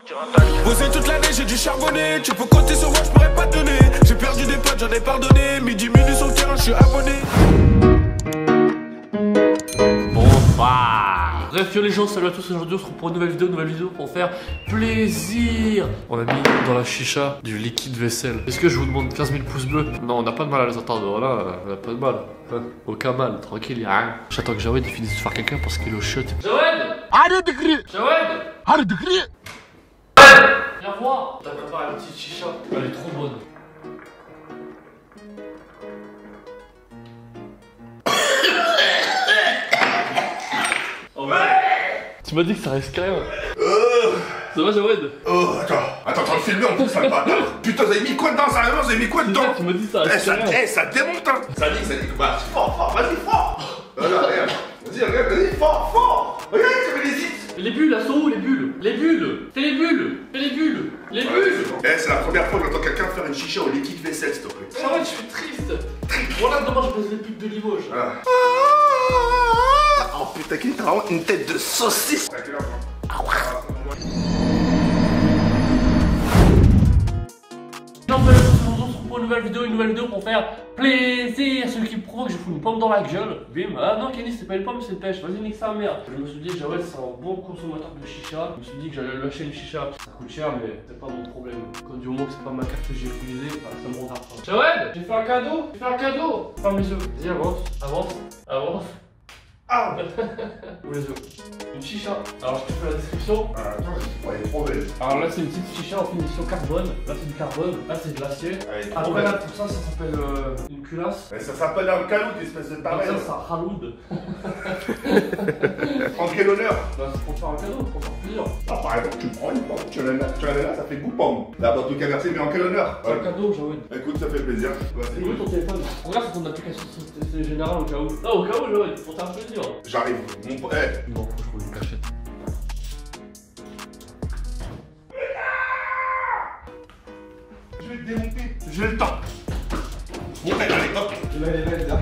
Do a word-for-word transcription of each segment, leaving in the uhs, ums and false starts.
Bosser toute l'année, j'ai dû charbonner. Tu peux compter sur moi, je pourrais pas te donner. J'ai perdu des potes, j'en ai pardonné. Midi minutes sur le terrain, je suis abonné. Bon bah bref yo les gens, salut à tous, aujourd'hui on se retrouve pour une nouvelle vidéo, une nouvelle vidéo pour faire plaisir. On a mis dans la chicha du liquide vaisselle. Est-ce que je vous demande quinze mille pouces bleus? Non, on n'a pas de mal à les entendre, là, on n'a pas de mal. Hein, aucun mal, tranquille, y'a rien. J'attends que Jawed finisse de faire quelqu'un parce qu'il est au shot. Jawed! Arrête de crier! Jawed! Arrête de crier! Viens voir! T'as préparé la petite chicha, elle est trop bonne. Tu m'as dit que ça risque rien. Euh... Ça va, Jawed? Oh, attends, attends, attends, le filmer en plus, ça le bâtard. Putain, vous avez mis quoi dedans, sérieusement? Vous avez mis quoi dedans? Tu m'as dit que ça risque eh, ça, rien. eh, ça démonte, hein. Ça dit, ça dit, bah, fort, fort, vas-y, fort. Regarde, regarde, vas-y, regarde, vas-y, fort, fort. Regarde, ça fait des hits. Les bulles, elles sont où les bulles? Les bulles! Fais les bulles! Fais les bulles! Les Ouais, bulles! c'est bon. Eh, c'est la première fois que j'entends quelqu'un faire une chicha au liquide vaisselle, s'il te plaît. Jawed, je suis triste! Voilà, demain je baise les putes de Limoges. Ah. Oh putain, qu'il t'as vraiment une tête de saucisse. Non, mais on se retrouve pour une nouvelle vidéo, une nouvelle vidéo pour faire plaisir. Celui qui me provoque, je fous une pomme dans la gueule. Bim. Ah non, Kenny, c'est pas une pomme, c'est une pêche. Vas-y, nique sa mère. Je me suis dit, Jawed, c'est un bon consommateur de chicha. Je me suis dit que j'allais lâcher une chicha. Ça coûte cher, mais c'est pas mon problème. Quand du moment que c'est pas ma carte que j'ai utilisée, bah, ça me regarde pas. Jawed, j'ai fait un cadeau. J'ai fait un cadeau. Ferme les yeux. Vas-y, avance, avance, avance. Ah. Ou les yeux. Une chicha. Alors, je te fais la description. Ah, attends, ouais, elle est trop belle. Alors là, c'est une petite chicha en finition carbone. Là, c'est du carbone. Là, c'est de l'acier. Elle est trop Après, belle. là, pour ça, ça s'appelle euh, une culasse. Mais ça s'appelle un calou, espèce de Donc taré. ça, c'est un haloud. En quel honneur? Là, c'est pour faire un cadeau, pour faire plusieurs. Ah, par exemple, tu prends une pomme, tu la mets là, tu la mets là, ça fait goût pomme. Là, dans tout cas, merci, mais en quel honneur? C'est un cadeau, Jawed. Écoute, ça fait plaisir. C'est où ton téléphone? Regarde sur ton application Société Générale au cas où. Ah, au cas où, Jawed, pour faire plaisir. J'arrive. Mon po- eh. Non, faut que je trouve une cachette. Je vais te démonter. J'ai le temps. Bon, allez, allez, hop. Je l'ai, je l'ai, je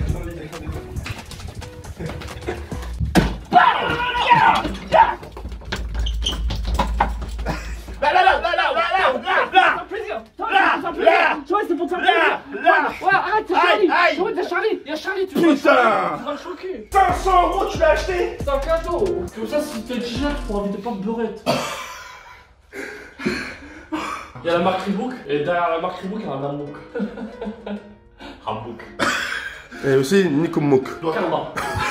Là, là, là, là, là, là, là, là, là. plaisir. Là, là. Tu vois, c'est pour te faire Là, plaisir. là. Ouais, arrête, c'est Aïe, Charlie. aïe. Tu vois, t'as Charlie. Il y a Charlie, tu Putain. vas tu vas le choquer. cinq cents euros, tu l'as acheté? C'est un cadeau. Comme ça, si tu fais le chicha, tu pourras inviter plein de beurrettes. Il y a la marque Reebok, et derrière la marque Reebok, il y a un Hambouk. Hambouk. Et aussi, Nico Mouk. Karma.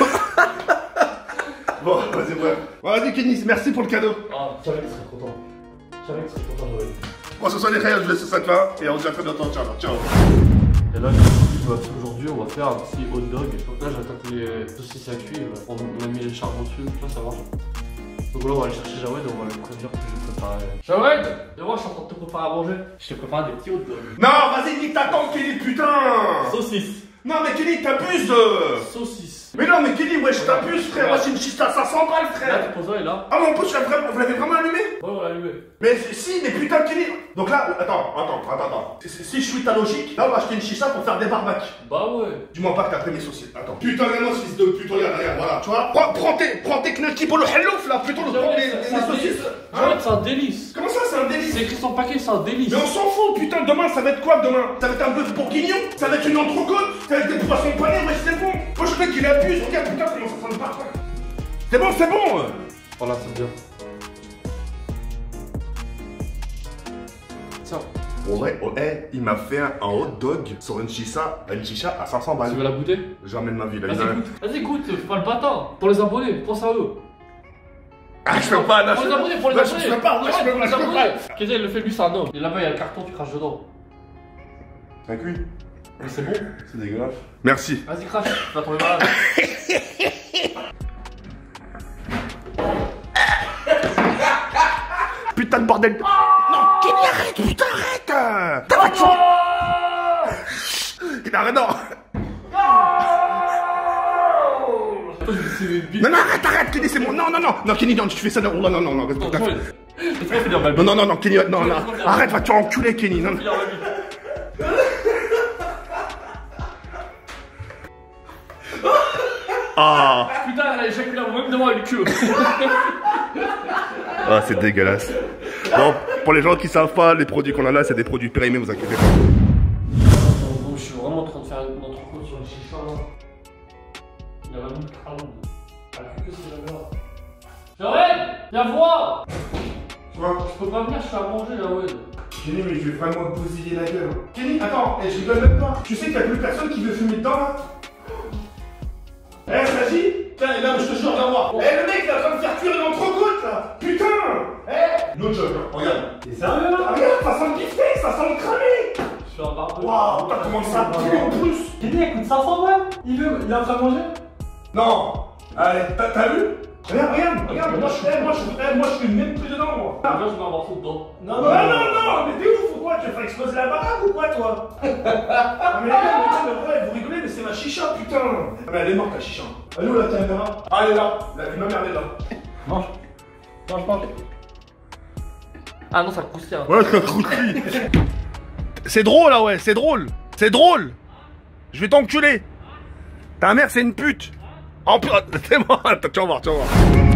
Bon, vas-y, bref. Vas-y, Kenny, merci pour le cadeau. Ah, Charlie serait content. Charlie serait content, Jawed. Bon, ce soir, les frères, je vous laisse sur cette fin. Et on se dit à très bientôt. Ciao, ciao. Et là, aujourd'hui, on va faire un petit hot dog. Donc là, j'attaque les saucisses à cuire. On a mis les charbons dessus, là, ça marche. Donc là, on va aller chercher Jawed et on va lui prévenir que je prépare. Jawed, viens voir, je suis en train de te préparer à manger. Je t'ai préparé des petits hot dogs. Non, vas-y, nique ta tante, Kenny, putain. Saucisses. Non, mais Kenny, t'abuses. Saucisses. Mais non, mais Kenny, wesh, t'abuses, frère. Moi, c'est une chicha à cinq cents balles, Là, frère. tu poses là et là. Ah, mon pote, vous l'avez vraiment allumé? Ouais, on l'a allumé. Mais si, mais putain, Kenny. Donc là, attends, attends, attends, attends. Si, si je suis ta logique, là, on va acheter une chicha pour faire des barbacs. Bah ouais. Dis-moi pas que t'as pris mes saucisses. Attends. Putain, regarde-moi ce fils de pute, regarde, regarde, voilà. Tu vois? Prends, prends tes, prends tes knuckles pour le hellof, là, plutôt le prends les, les, les saucisses. Jawed, c'est un délice. Comment ça, c'est un délice? C'est écrit sur le paquet, c'est un délice. Mais on s'en fout, putain, demain, ça va être quoi demain? Ça va être un bœuf bourguignon? Ça va être une entrecôte? Ça va être des poissons panés? Ouais, c'est bon. Moi, je veux qu'il abuse. Regarde, putain, comment ça sent le parfum. C'est bon, c'est bon. Voilà, c'est bien. Tiens. En vrai, oh, hey, il m'a fait un, un hot dog sur une chicha, une chicha à cinq cents balles. Tu veux la goûter? J'emmène ma vie, là. Vas-y, il a- goûte. Vas-y, goûte. Fais pas le bâtard. Pour les abonnés, pense à eux. Ah, je peux pas, là. Pour je les peux- abonnés, pour les là, abonnés. Je peux pas, moi, je peux pas, je peux pas. Qu'est-ce qu'il le fait, lui, c'est un homme. Et là-bas, il y a le carton, tu craches dedans. Un cuit. Mais c'est bon. C'est dégueulasse. Merci. Vas-y, crache. Tu vas tomber malade. Putain de bordel. Non, Kenny, arrête, putain, arrête. T'as pas de chance. Kenny, arrête, non. Non, non, arrête, arrête, Kenny, c'est bon. Non, non, non. Non, Kenny, non, tu fais ça. Non, non, non, non, non, reste ta fille. Non, non, non, non, Kenny, non, non. Arrête, va te faire enculer, Kenny. Non, non. Ah. Putain, elle a éjaculé même devant le cul. Ah, c'est dégueulasse. Bon, pour les gens qui savent pas, les produits qu'on a là, c'est des produits périmés, vous inquiétez pas. Je suis vraiment en train de faire une entrecôte sur le chicha là. Il y a vraiment le crâne. Ah, que c'est la merde. Joël, viens voir. Quoi? Je peux pas venir, je suis à manger là, ouais. Kenny, mais je vais vraiment te bousiller la gueule. Kenny, attends, eh, je rigole même pas. Tu sais qu'il y a plus personne qui veut fumer dedans là? Eh, vas-y. Tiens, là, je te jure, viens voir. Eh, le mec, il est en train de faire cuire une entrecôte là. Putain. Eh, no joke, hein. Regarde. T'es sérieux là? Ah, regarde, ça sent le beefsteak, ça sent le cramé. Je suis un barbecue. Waouh, t'as commencé ça pue en plus. Kenny, elle coûte cinq cents balles. Il veut, il est en train de manger? Non. Allez, t'as vu? Regarde, regarde, regarde. Moi, je, eh, moi, je, eh, moi, je suis même plus dedans, moi. Déjà, je mets un morceau dedans. Non, Non, non, non, mais t'es ouf ou quoi? Tu vas faire exploser la baraque ou quoi, toi? Ah, mais les gars, mais ouais, vous rigolez, mais c'est ma chicha, putain. Ah, mais elle est morte, la chicha. Elle est où la caméra? Ah, elle est là. La vie de ma mère, elle est là. Mange. Mange, mange. Ah non, ça croustille. Hein. Ouais, ça croustille. C'est drôle, là, ouais, c'est drôle. C'est drôle. Je vais t'enculer. Ta mère, c'est une pute. En plus, c'est moi. Tu vas voir, tu vas voir.